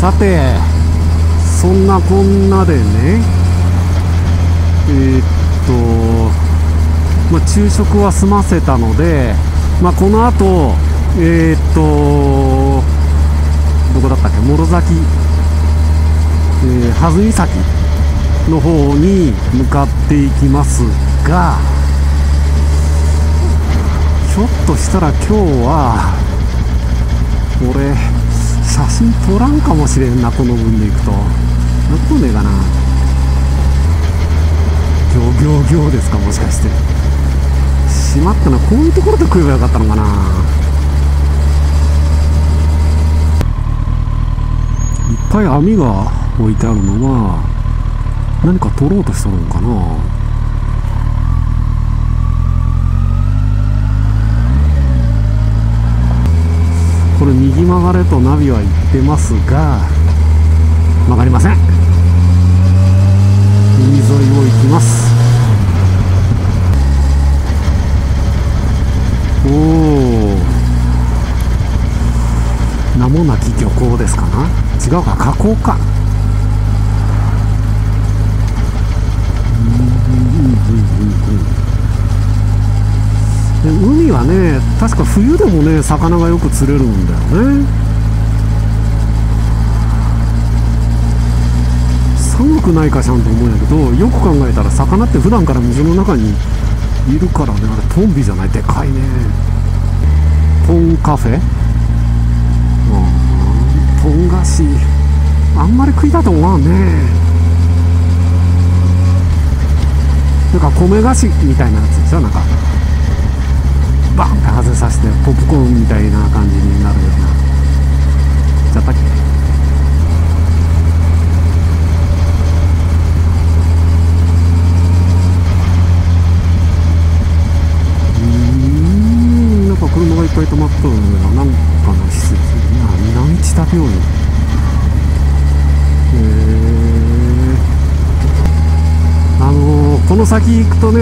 さて、そんなこんなでね、昼食は済ませたので、この後、どこだったっけ、諸崎、弾岬の方に向かっていきますが、ひょっとしたら今日は俺写真撮らんかもしれんな、この分でいくと。なことねえかな。ギョですか、もしかして。しまったな、こういうところで食えばよかったのかな。いっぱい網が置いてあるのは何か取ろうとしたのかな。これ右曲がれとナビは言ってますが曲がりません。海沿いを行きます。おお、名もなき漁港ですかな。違うか、河口か。海はね、確か冬でもね、魚がよく釣れるんだよね。寒くないかしらんと思うんやけど、よく考えたら魚って普段から水の中にいるからね。あれトンビじゃない、でかいね。ポンカフェ、ポン菓子、あんまり食いたと思わんね。なんか米菓子みたいなやつでしょ。なんかバンって外させてポップコーンみたいな感じになるような。じゃったっけ。なんか車がいっぱい止まっとるのがなんかの施設、南知多病院。この先行くとね、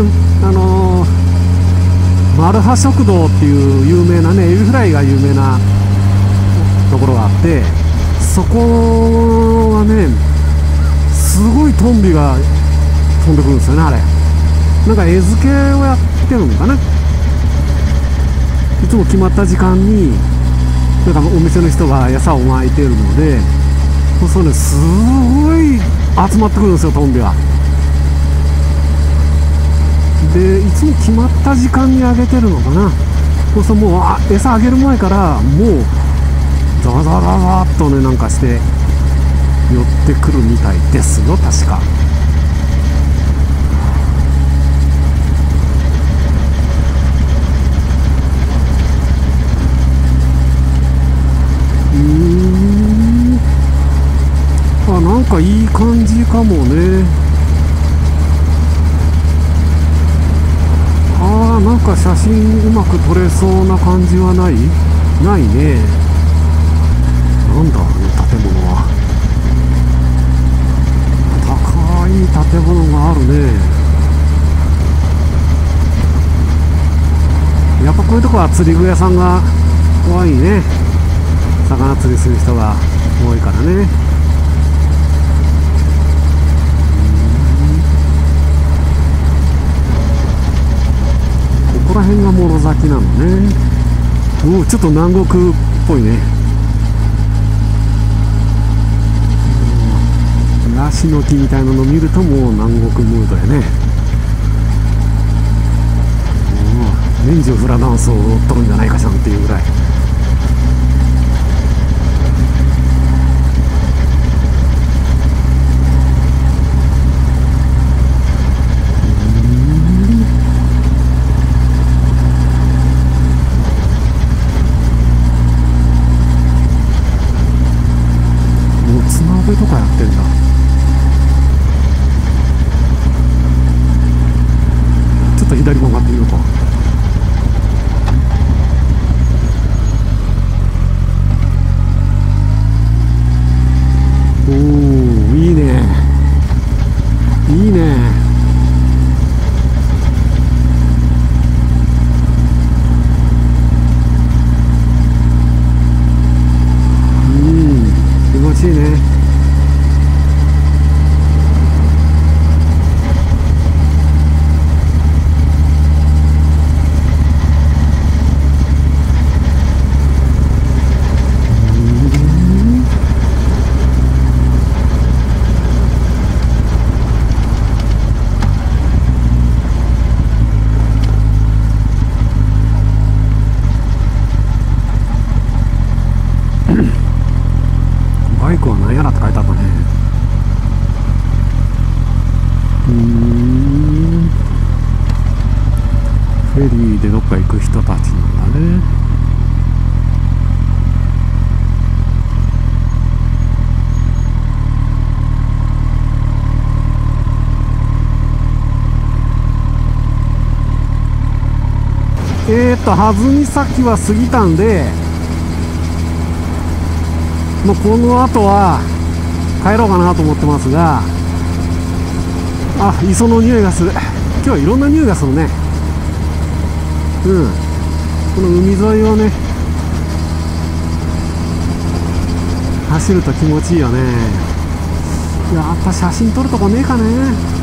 マルハ食堂っていう有名なね、エビフライが有名なところがあって、そこはね、すごいトンビが飛んでくるんですよね。あれなんか餌付けをやってるのかな。いつも決まった時間になんかお店の人が餌をまいてるので、そうね、すごい集まってくるんですよ、トンビは。でいつも決まった時間にあげてるのかな。そうするともう餌あげる前からもうザワザワザワっとね、なんかして寄ってくるみたいですよ、確か。なんかいい感じかもね。なんか写真うまく撮れそうな感じはないね。なんだあの建物は。高い建物があるね。やっぱこういうとこは釣り具屋さんが多いね。魚釣りする人が多いからね。ここら辺が諸崎なのね。ちょっと南国っぽいね。ヤシの木みたいなのを見るともう南国ムードやね。年中フラダンスを踊っとるんじゃないかしらんっていうぐらい。とかやってんだ。ちょっと左曲がってみようか。 でどっか行く人たちなんだね。弾み先は過ぎたんで、もうこの後は帰ろうかなと思ってますが、あ、磯の匂いがする。今日はいろんな匂いがするね。この海沿いをね走ると気持ちいいよね。やっぱ写真撮るとこねえかね。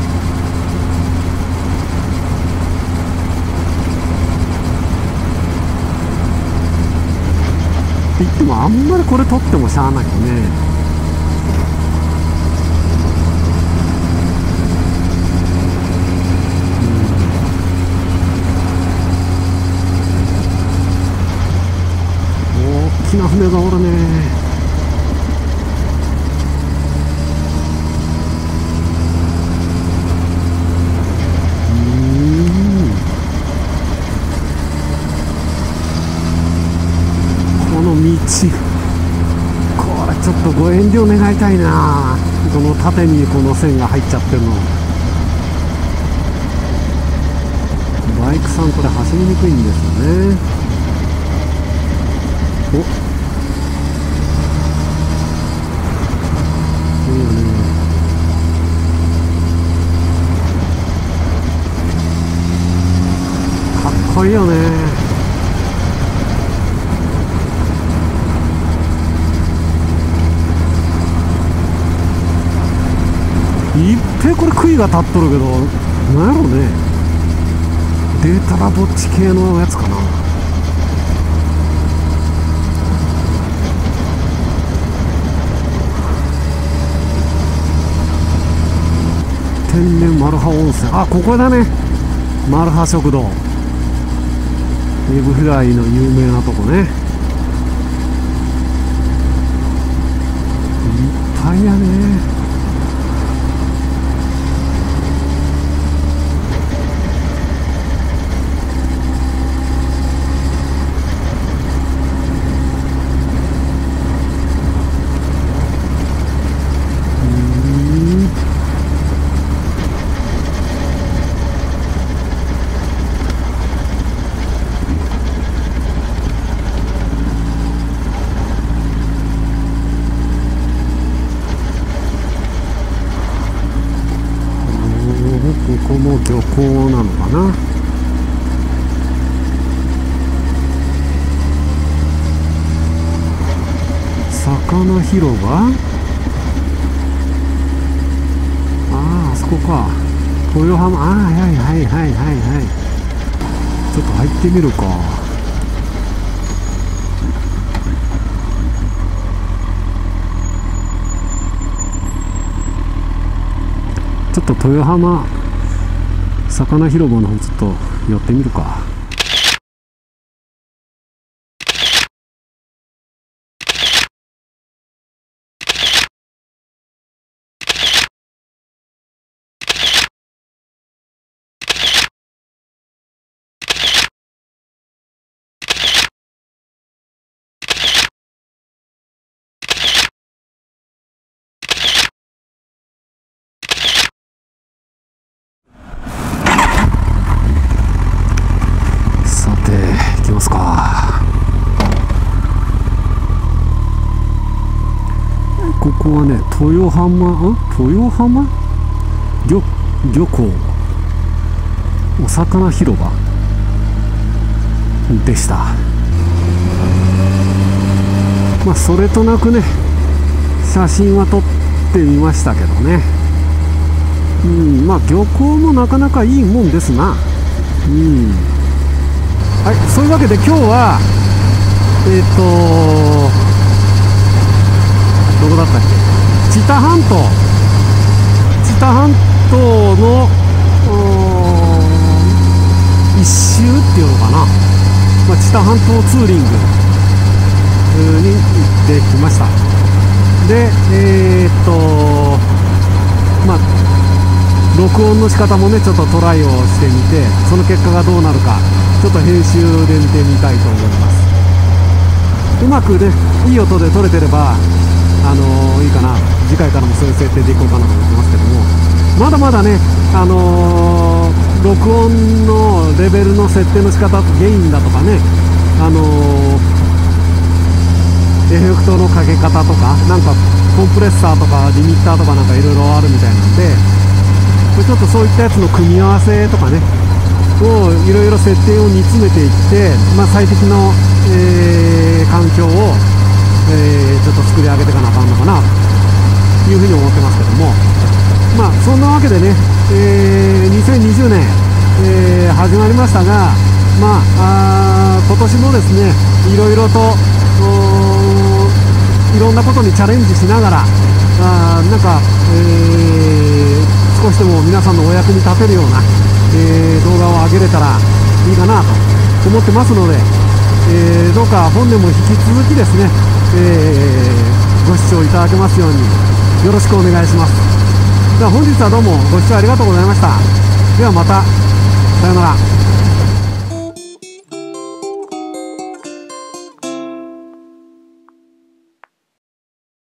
って言ってもあんまりこれ撮ってもしゃあないよね。大きな船がおるね。この道、これちょっとご遠慮願いたいな。この縦にこの線が入っちゃってるの。バイクさんこれ走りにくいんですよね。お、いいよね。かっこいいよね。いっぺんこれ杭が立っとるけど、なんやろね。データラぼっち系のやつかな。天然マルハ温泉、あ、ここだね。マルハ食堂、エビフライの有名なとこね。いっぱいやね。ここも漁港なのかな。魚広場、あそこか。豊浜、はいはいはいはいはい。ちょっと入ってみるか。ちょっと豊浜魚広場の方ちょっと寄ってみるか。行きますか。ここはね、豊浜漁港お魚広場でした。まあそれとなくね写真は撮ってみましたけどね。まあ漁港もなかなかいいもんですな。はい、そういうわけで今日はどこだったっけ、知多半島の一周っていうのかな、知多半島ツーリングに行ってきました。で録音の仕方もねちょっとトライをしてみて、その結果がどうなるかちょっと編集で見てみたいと思います。うまくね、いい音で撮れてればいいかな。次回からもそういう設定でいこうかなと思ってますけども、まだまだね、録音のレベルの設定の仕方、ゲインだとかね、エフェクトのかけ方とか、なんかコンプレッサーとかリミッターとかなんかいろいろあるみたいなんで、これちょっとそういったやつの組み合わせとかねをいろいろ設定を煮詰めていって、最適の、環境を、ちょっと作り上げていかなあかんのかなというふうに思ってますけども、そんなわけでね、2020年、始まりましたが、今年もですね、いろいろといろんなことにチャレンジしながら、なんか、少しでも皆さんのお役に立てるような、動画を上げれたらいいかなと思ってますので、どうか本年も引き続きですね、ご視聴いただけますようによろしくお願いします。では本日はどうもご視聴ありがとうございました。ではまた、さようなら。